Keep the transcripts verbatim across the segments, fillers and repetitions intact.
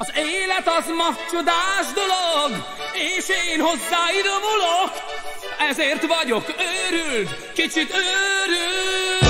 Az élet az ma csodás dolog, és én hozzáidomulok, ezért vagyok őrült, kicsit őrült.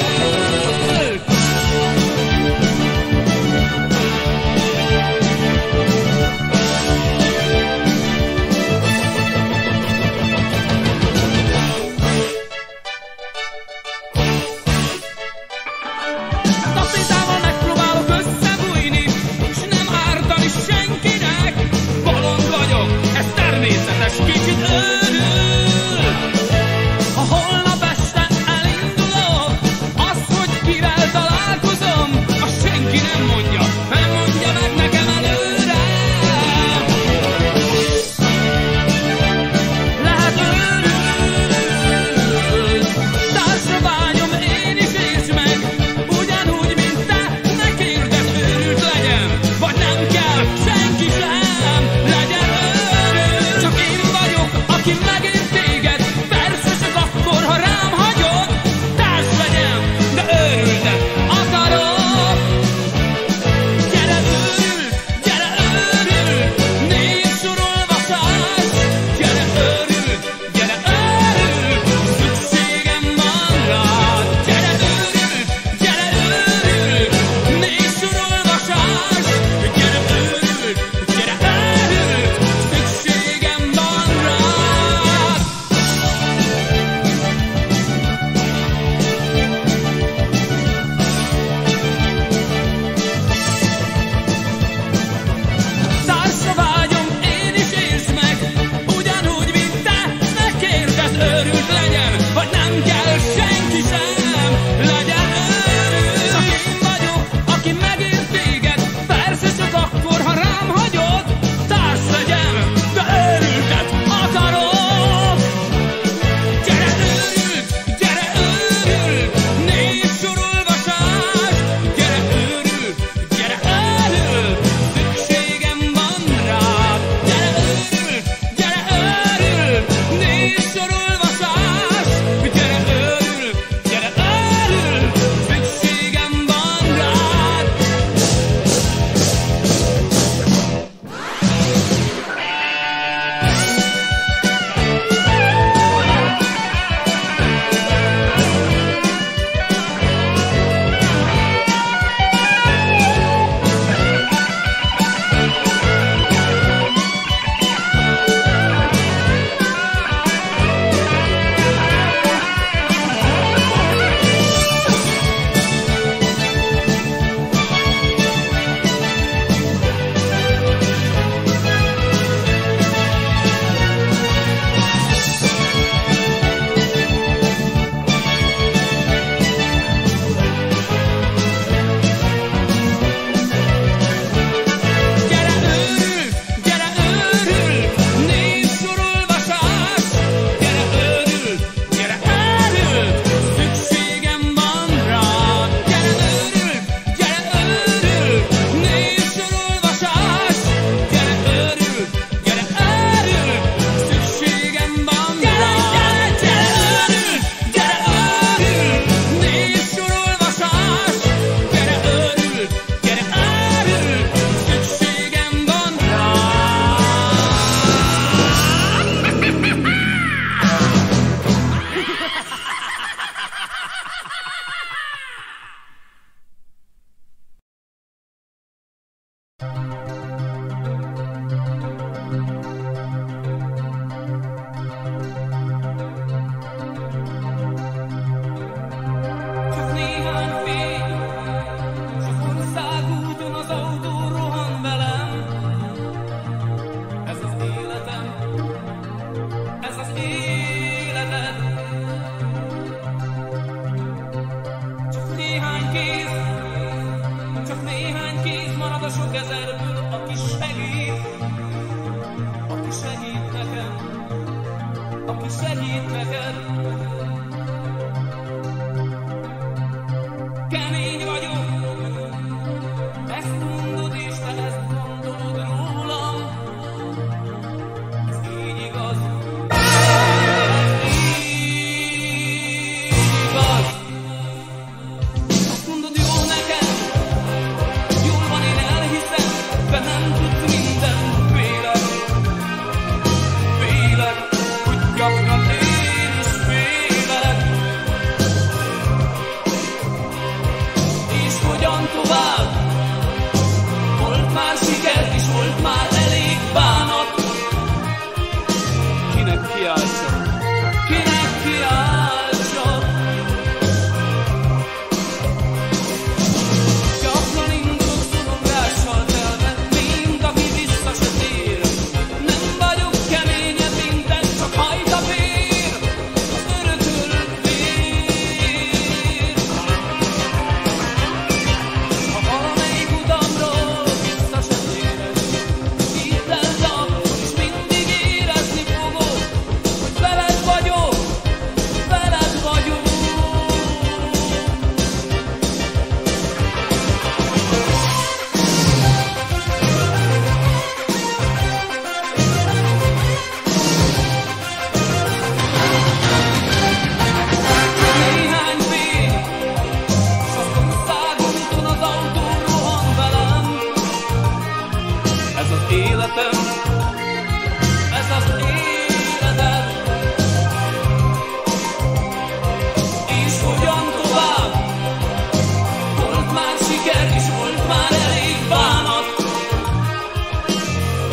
Tapétával megpróbálok összebújni, s nem ártani senkinek. Bolond vagyok, ez természetes, kicsit őrült. Ha holnap este elindulok,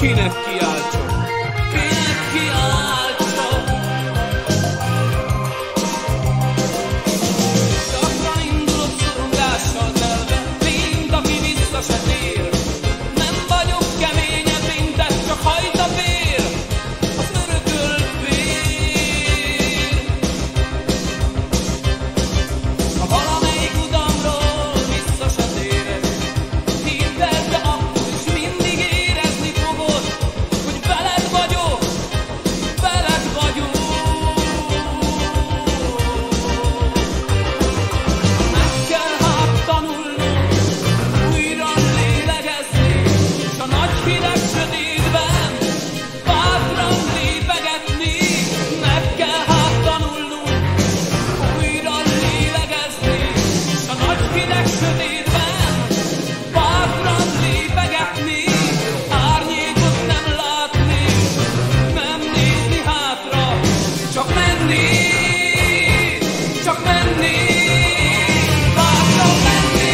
kinek kiáltsak, kinek kiáltsak. Gyakran indulok szorongással telve, mint aki vissza se tér. Nem vagyok keményebb, mint ez, csak hajt a vér, az örökölt vér. Ha valamelyik utamról vissza se térek, hidd el, de akkor is mindig érezni fogod, hogy veled vagyok, veled vagyok. Meg kell hát tanulnom újra lélegezni, s a nagy hideg sötétben bátran lépegetni. Meg kell hát tanulnom újra lélegezni, s a nagy hideg sötétben bátran lépegetni. Árnyékot nem látni, nem nézni hátra, csak menni, csak menni, bátran menni.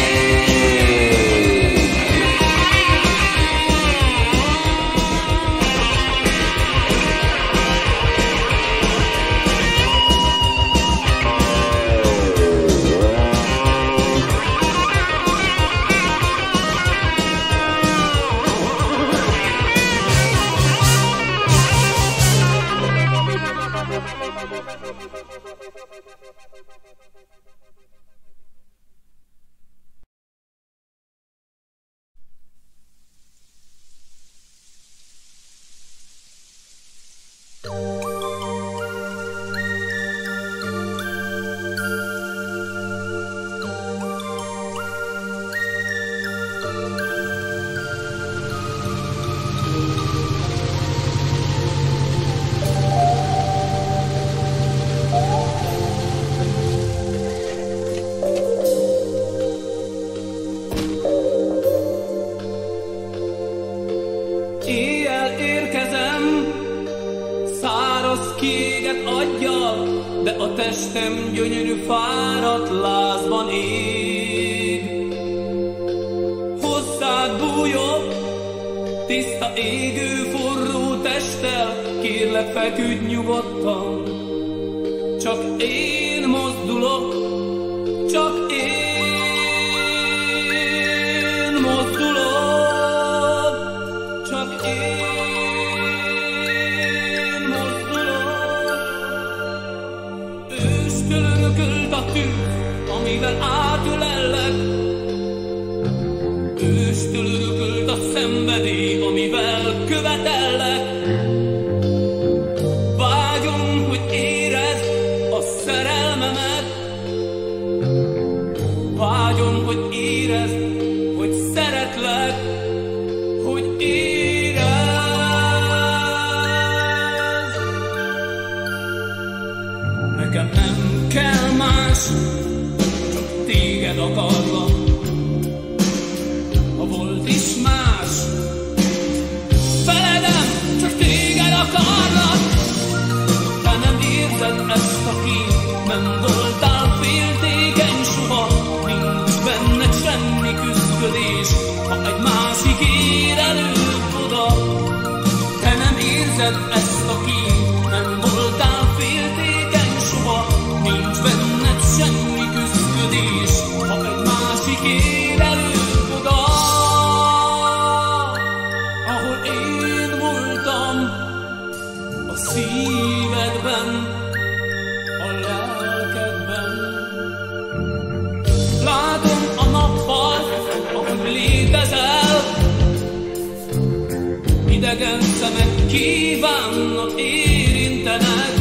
Éjjel érkezem, száraz kiégett aggyal, de a testem gyönyörű fáradt lázban ég. Hozzád bújok, tiszta égő forró testtel, kérlek feküdj nyugodtan. Csak én mozdulok, csak én mozdulok. Csak én mozdulok. Őstől örökölt a tűz, amivel átölellek. Őstől örökölt a szenvedély, amivel követellek. Vágyom, hogy érezd a szerelmemet. Vágyom, hogy érezd, hogy szeretlek, hogy érezd. Nekem nem kell más, csak téged akarlak. Ha volt is más, feledem, csak téged akarlak. Te nem érzed ezt a kínt, nem voltál féltékeny soha. Nincs benned semmi küszködés, ha egy másik ér előbb oda. Te nem érzed ezt a kínt, nem voltál féltékeny soha. Nincs benned semmi küszködés, ha egy másik ér előbb oda. Ahol én voltam, a szívedben, a lelkedben. Látom a nappal, ahogy létezel. Idegen szemek kívánnak érintenek.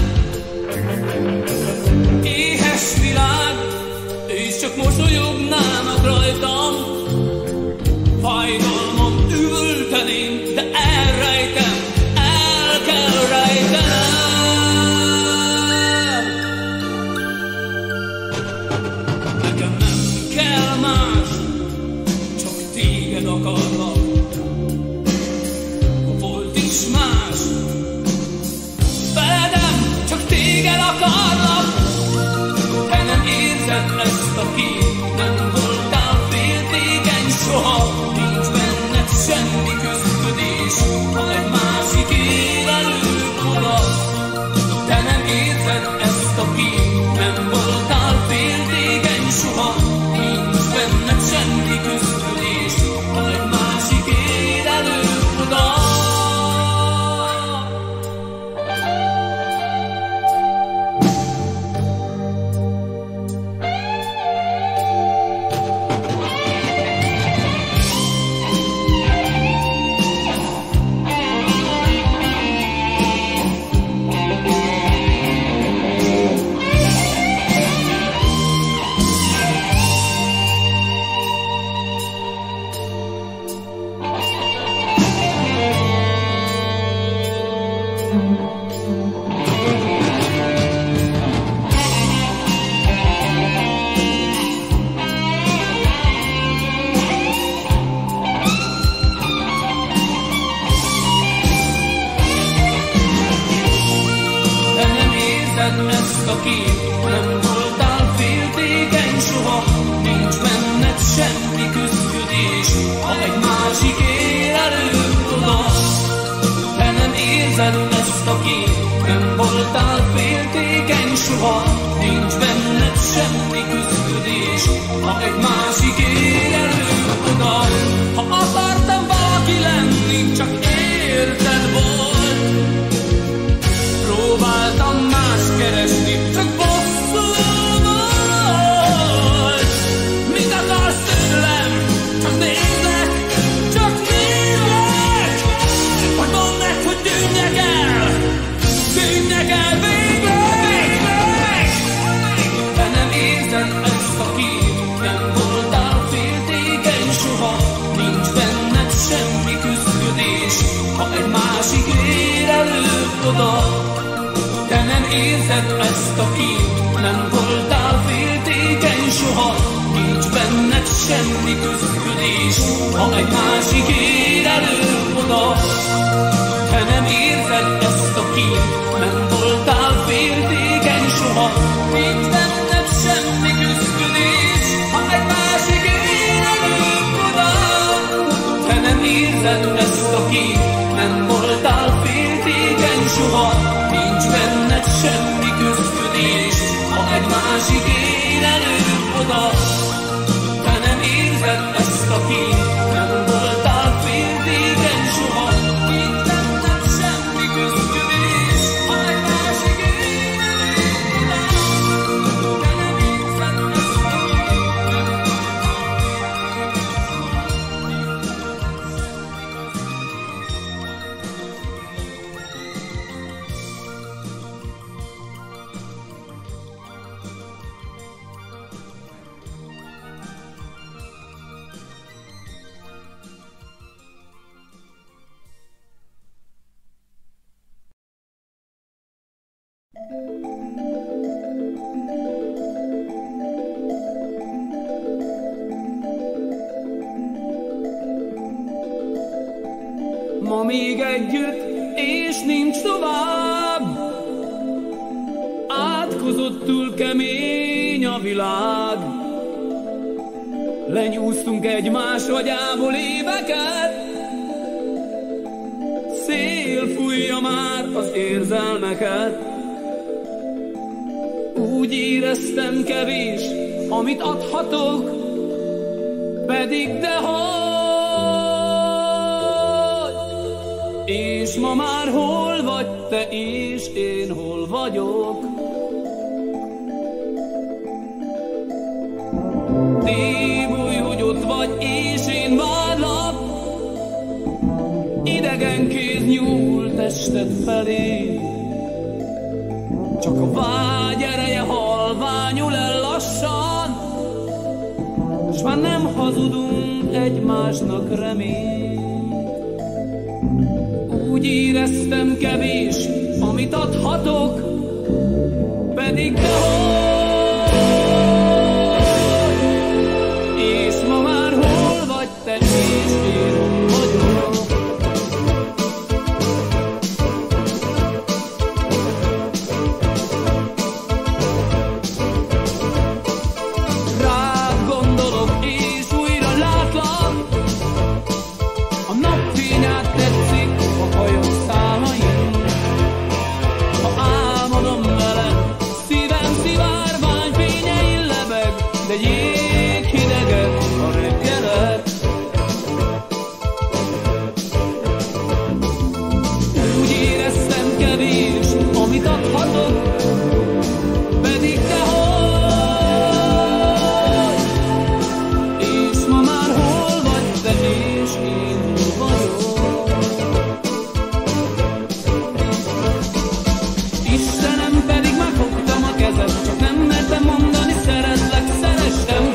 Éhes világ, és csak mosolyognának rajtam. Fájdalmam üvölteném, de elrejtem, el kell rejtenem. Nekem nem kell más, csak téged akarlak. Ha volt is más, feledem, csak téged akarlak. Te nem érzed ezt a kínt, nem voltál féltékeny soha. Nincs benned semmi küszködés, ha egy soha, nincs benned semmi küszködés. Ha egy másik ér elő oda, ha akartam valaki lenni, csak érted volt. Próbáltam más keresni, csak bosszú volt. Mit akarsz tőlem? Csak nézlek, csak nézlek. Vagy mondd meg, hogy tűnjek el, tűnjek el végleg. Te nem érzed ezt a kép, nem voltál féltékeny soha, nincs benned semmi küszködés. Ha egy másik ér elő oda, te nem érzed ezt a kép, nem voltál féltékeny soha, nincs benned semmi küszködés. Ha egy másik ér elő oda, te nem érzed ezt a kép, nem voltál féltékeny soha, nincs benned semmi küszködés. Ha egy másik ér elő oda, te nem érzed ezt a kép, nem voltál féltékeny soha, nincs benned semmi küszködés. Ha egy másik ér elő oda, te nem érzed ezt a kép, nem voltál féltékeny soha, nincs benned semmi küszködés. Ha egy másik ér elő oda, te nem érzed ezt a kép, nem ma még együtt, és nincs tovább. Átkozottul kemény a világ. Lenyúztunk egymás agyából éveket. Szél fújja már az érzelmeket. Úgy éreztem kevés, amit adhatok, pedig dehogy. És ma már hol vagy te, és én hol vagyok? Tévúj, hogy ott vagy, és én várlak. Idegen kéz nyúl tested felé. Csak a vágy ereje halványul el lassan, s már nem hazudunk egymásnak reményt. Úgy éreztem kevés, amit adhatok, pedig dehogy. És ma már hol vagy te, és én hol vagyok? Rád gondolok, és újra látlak. A napfényát tetszik a hajok szálain. Ha álmodom veled, szívem szivárvány fényein lebeg, de jéghidegek a reggelek. Úgy éreztem kevés, amit adhatok, pedig dehogy. És ma már hol vagy te, és én hol vagyok? Istenem, pedig megfogtam a kezed, csak nem mertem mondani, szeretlek, szerestem.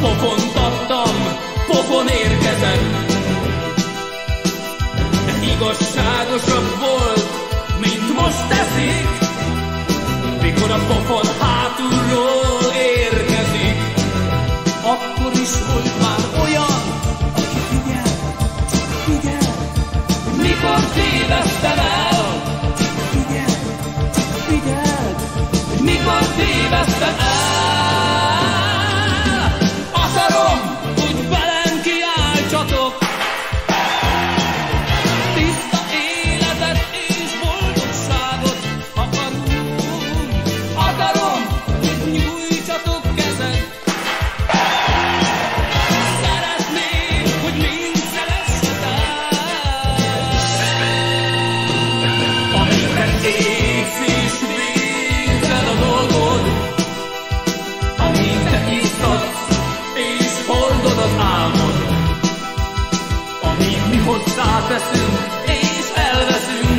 pofont adtam, pofon érkezett. De igazságosabb volt, mint most teszik, mikor a pofon hátulról érkezik. Akkor is volt már olyan, aki figyel, csak figyel, mikor tévesztem el. Figyel, csak figyel, mikor tévesztem el. Akarom, hogy velem kiáltsatok, tiszta életet és boldogságot akarunk. Akarom, hogy nyújtsatok kezet. Szeretném, hogy mind szeressetek. Amiket égsz és végzed a dolgod, amíg te isztatsz és hordod az álmod, amíg mi hozzáteszünk és elveszünk,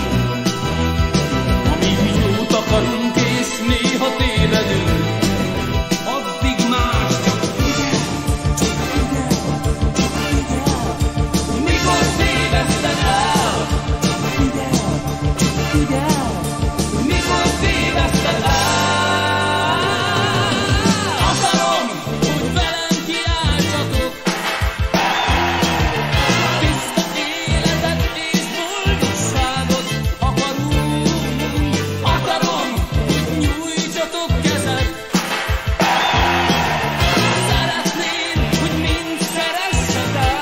amíg mi jót akarunk és néha tévedünk, addig más csak figyel, csak figyel, csak figyel, mikor téveszted el. Figyel, csak figyel, mikor téveszted el. Akarom, hogy velem kiáltsatok, tiszta életet és boldogságot akarunk. Akarom, hogy nyújtsatok kezet. Szeretném, hogy mind szeressetek.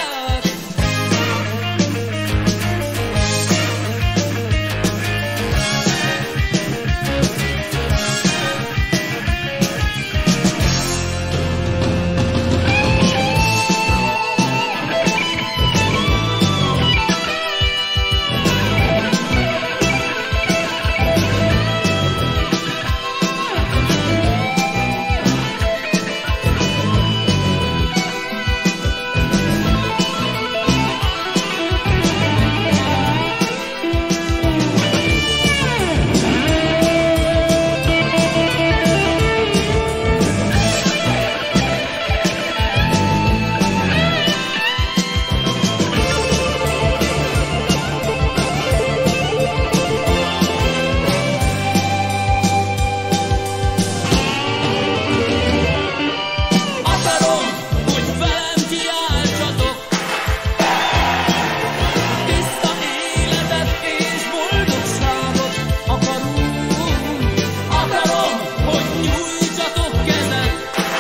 Akarom, hogy velem kiáltsatok, tiszta életet és boldogságot akarunk. Akarom, hogy nyújtsatok kezet.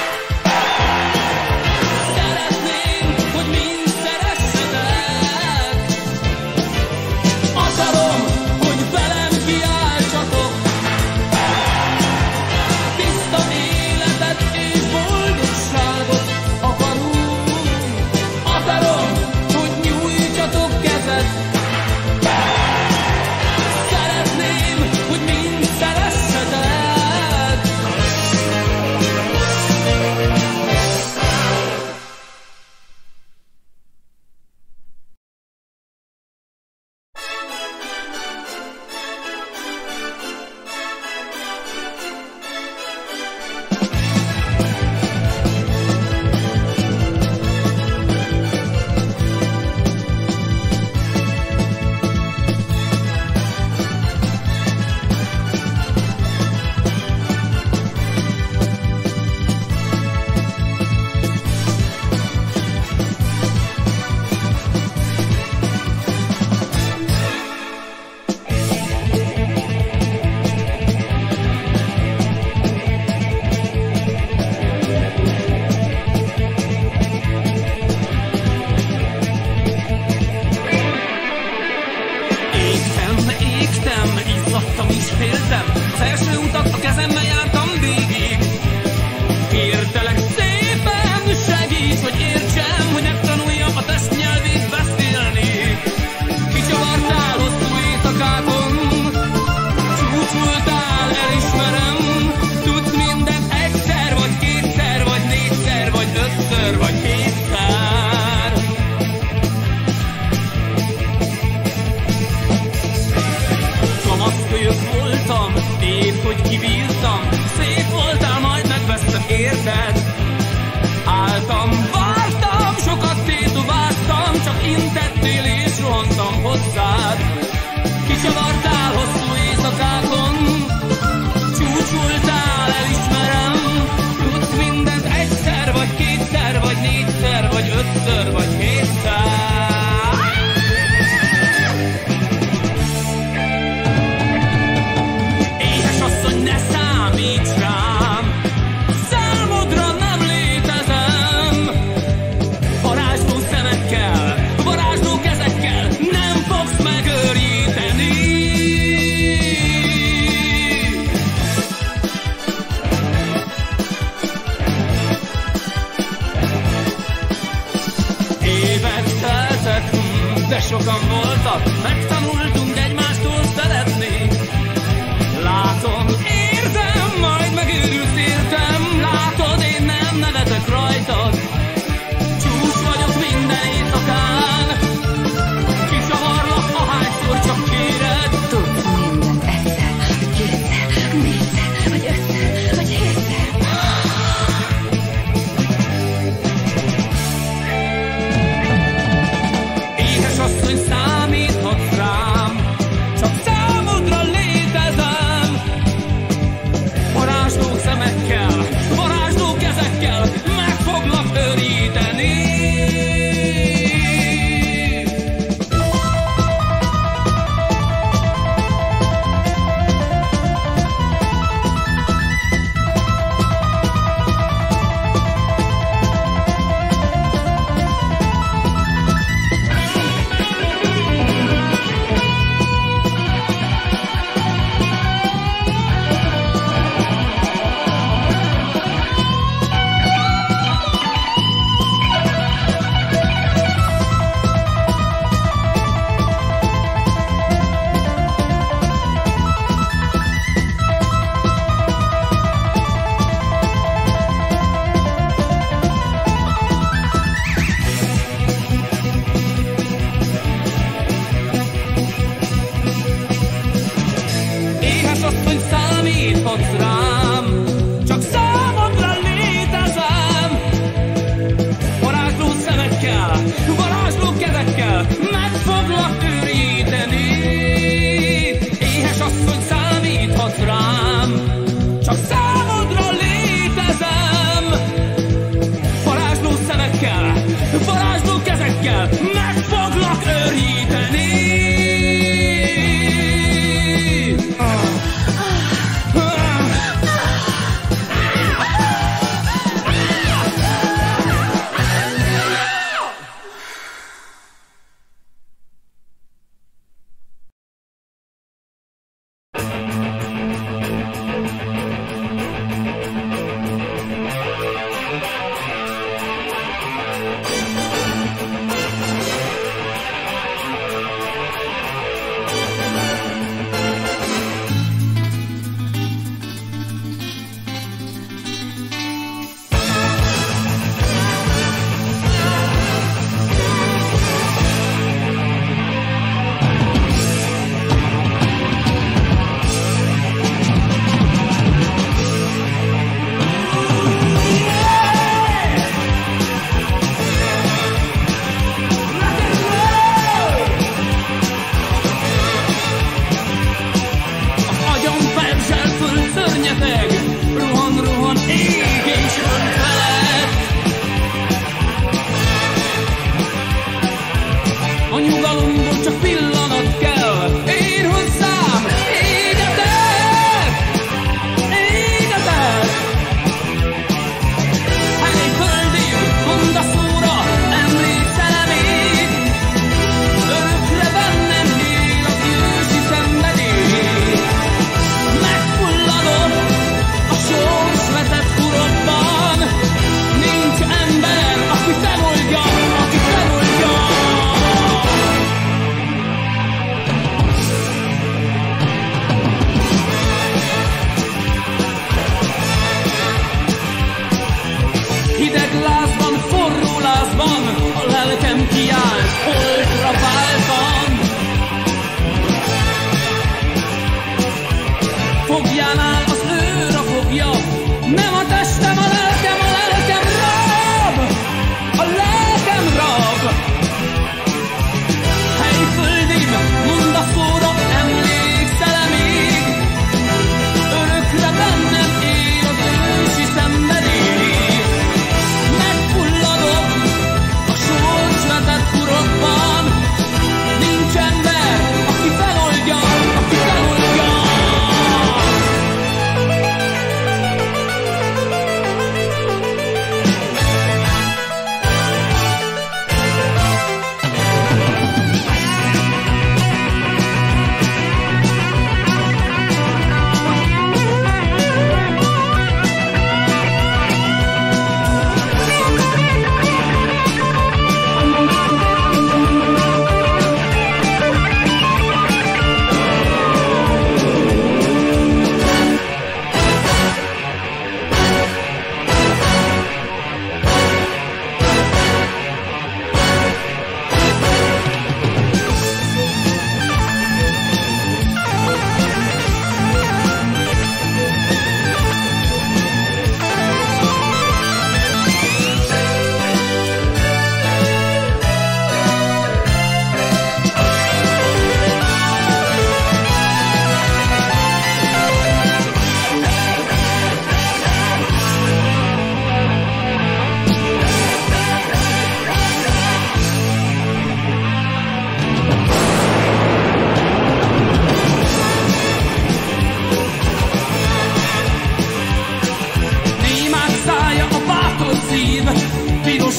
Szeretném, hogy mind szeressetek. Akarom, hogy velem kiáltsatok, tiszta életet és boldogságot akarunk. Akarom, hogy nyújtsatok kezet. Szeretném, hogy mind szeressetek. Égtem, égtem, izzadtam és féltem, az első utat a kezemmel jártam végig. Kértelek szépen, segíts, hogy értsem, hogy megtanuljam a test nyelvét beszélni. Kicsavartál hosszú éjszakákon, csúcsoltál, elismerem. Tudsz mindent egyszer, vagy kétszer, vagy négyszer, vagy ötször, vagy hétszer. Kamaszkölyök voltam, épp hogy kibírtam, szép voltál, majd megvesztem, érted? csavartál hosszú éjszakákon, csúcsoltál, elismerem. Tudsz mindent egyszer, vagy kétszer, vagy négyszer, vagy ötször, vagy hétszer. Éhes asszony, ne számíts rám, számodra nem létezem. Varázsló szemekkel, varázsló kezekkel nem fogsz megőríteni. Évek teltek, de sokan voltak, megtanultunk egymástól szeretni. Látom, érzem, majd megőrült értem. Látod, én nem nevetek rajtad. Csúcs vagyok minden éjszakán. Kisavarlak, ahányszor csak kéred. Tudsz mindent egyszer, kétszer, négyszer, vagy ötszer, vagy hétszer. Éhes asszony, számíthatsz rám, csak számodra létezem. Varázsló szemekkel, varázsló kezekkel meg foglak őríteni. Éhes asszony, számíthatsz rám, csak számodra létezem. Varázsló szemekkel, varázsló kezekkel meg foglak őríteni. Éhes asszony, számíthatsz rám, csak számodra létezem. Varázsló szemekkel, varázsló kezekkel meg foglak őríteni.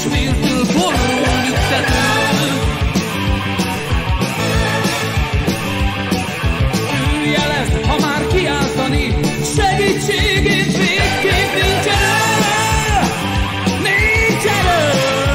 vértől forró lüktető. Ő jelez, ha már kiáltani, segítségét végképp nincs erő, nincs erő.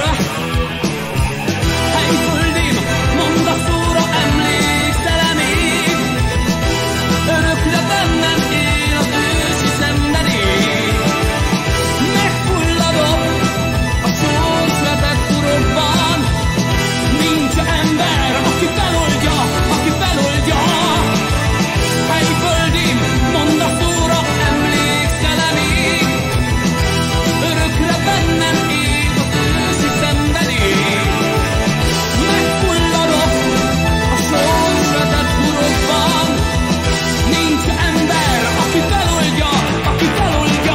Helyföldim, mondd a szóra, emlékszel-e még? Örökre bennem él az ősi szenvedély. Megfulladok a sorsvetett urokban, nincs ember, aki feloldja, aki feloldja. Helyföldim, mondd a szóra, emlékszel-e még? Örökre bennem él az ősi szenvedély. Megfulladok a sorsvetett urokban, nincs ember, aki feloldja, aki feloldja.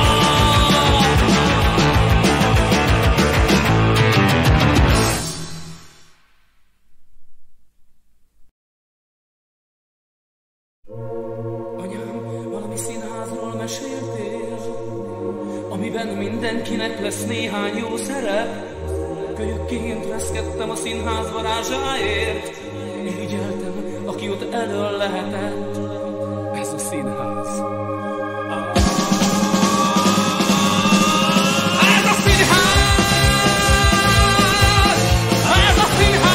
Anyám, valami színházról meséltél, amiben mindenkinek lesz néhány jó szerep. Kölyökként reszkedtem a színház varázsáért, irigyeltem, aki ott elől lehetett. Ez a színház. Ez a színház! Ez a színház!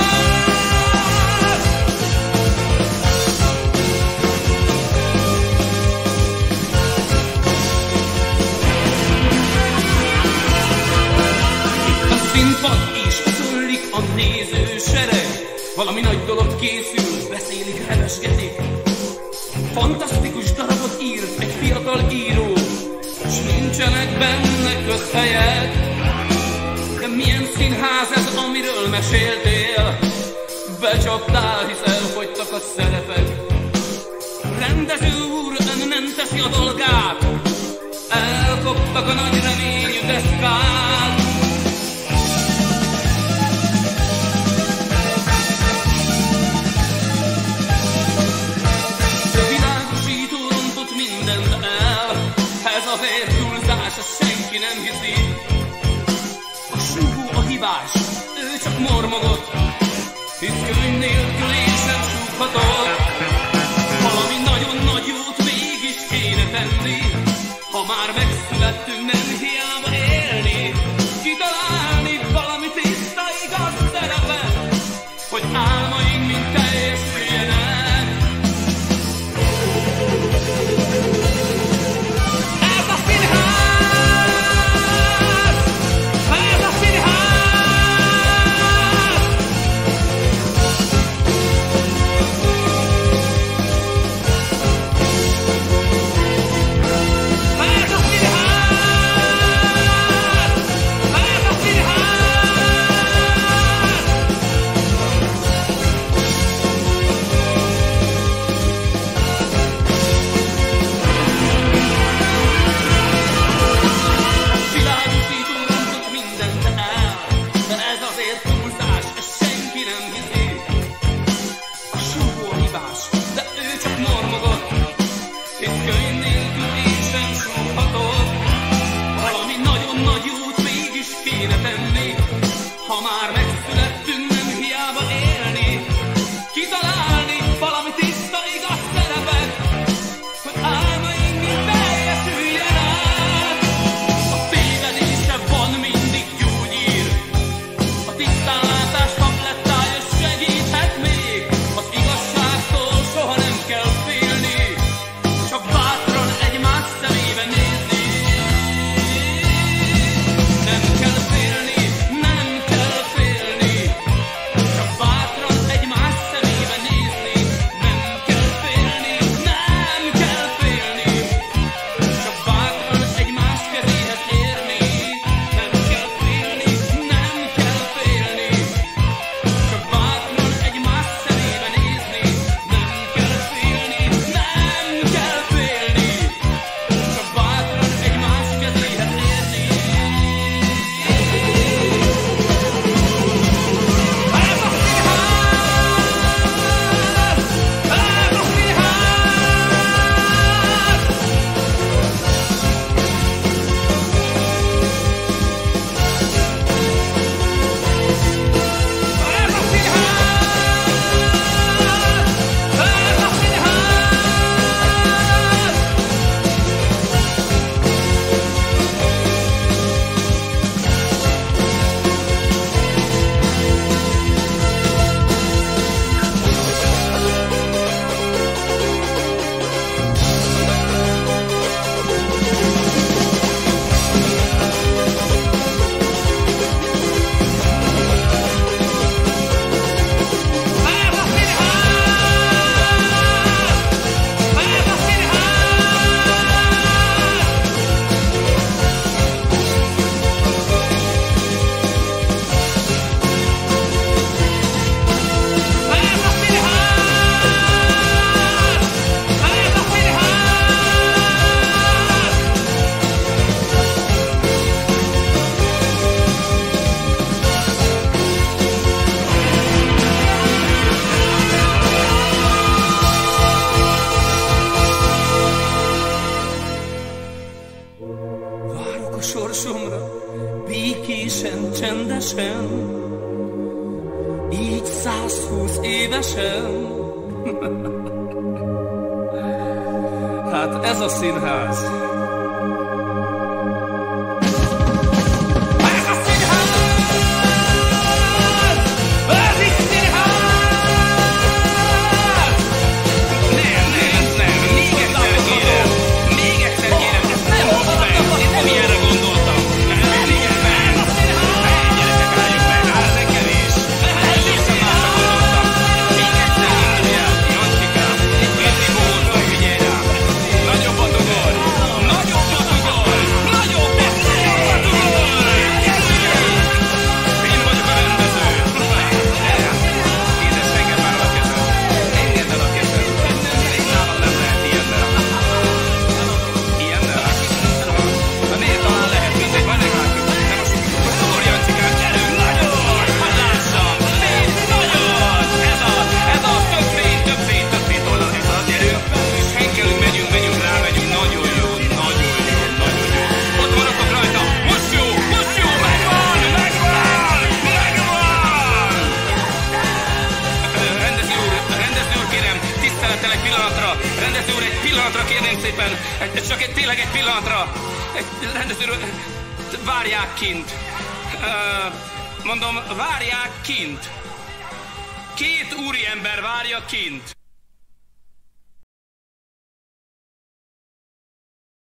A színpad is szüllik a nézősereg. Valami nagy dolog készül, beszélik, hevesgetik. Fantasztikus darabot írt egy fiatal író, s nincsenek benne közhelyek. De milyen színház ez, amiről meséltél? Becsaptál, hisz elfogytak a szerepek. Rendező úr, ön nem teszi a dolgát, elkoptak a nagy reményű deszkát. Világosító rontott mindent el, ez a vér túlzás, ezt senki nem hiszi. A súgó a hibás, ő csak mormogott, hisz könyv nélkül én sem súghatott. Valami nagyon nagy jót mégis kéne tenni, ha már megszülettünk, nem hiába élni. Kitalálni valami tiszta igaz szerepet, hogy álmaink mind teljesüljenek. Ez a színház! Ez a színház! Ez a színház! a sorsomra, békésen, csendesen, így százhúsz évesen. Hát ez a színház. Rendező úr, egy pillanatra kérném szépen, egy, csak egy, tényleg egy pillanatra. Egy, rendező úr, várják kint. Uh, mondom, várják kint. Két úriember várja kint.